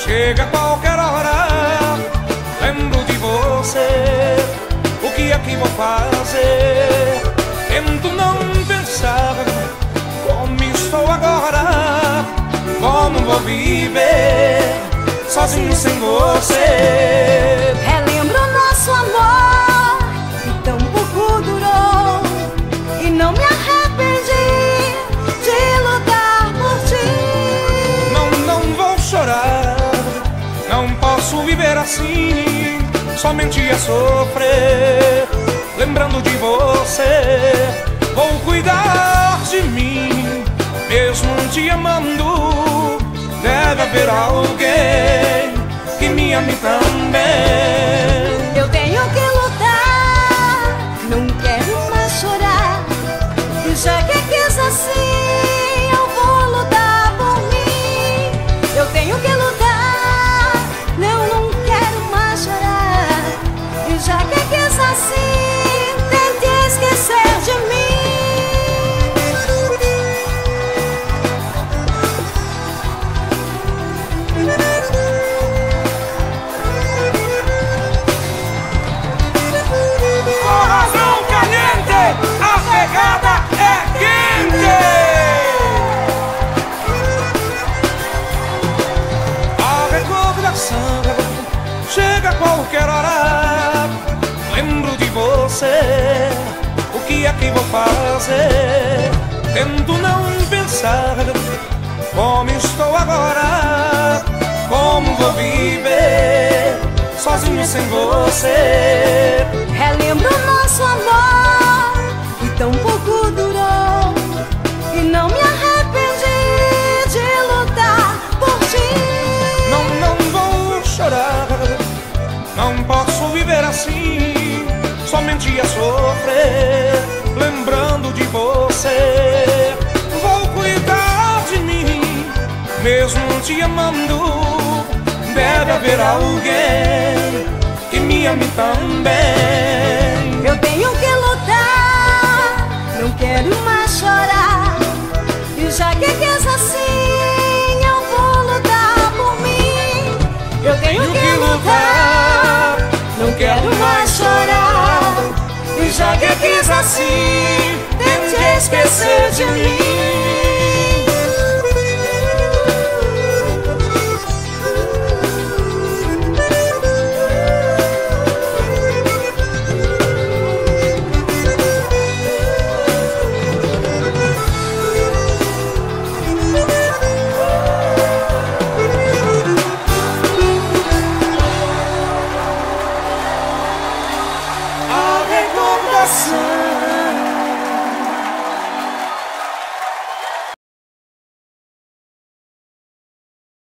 Chega a qualquer hora, lembro de você. O que é que vou fazer? Tento não pensar como estou agora. Como vou viver sozinho sem você? Relembro nosso amor, que tão pouco durou, e não me arrependi de lutar por ti. Não vou chorar, não posso viver assim, somente a sofrer. Lembrando de você, vou cuidar de mim, mesmo te amando. Deve haver alguém que me ame também. Eu tenho que lutar, não quero mais chorar, e já que quis assim, eu vou lutar por mim. Eu tenho que lutar, não quero mais chorar, e já que quis assim, tente esquecer de mim. Chega a qualquer hora, lembro de você. O que é que vou fazer? Tento não pensar como estou agora. Como vou viver sozinho sem você? Relembro nosso amor, que tão pouco durou, e não me arrependi de lutar por ti. Não vou chorar, não posso viver assim, somente a sofrer. Lembrando de você, vou cuidar de mim, mesmo te amando. Deve haver alguém que me ame também. Eu tenho que lutar, não quero mais chorar, e já que quis assim, eu vou lutar por mim. Eu tenho que lutar, não quero mais chorar, e já que quis assim, tente esquecer de mim.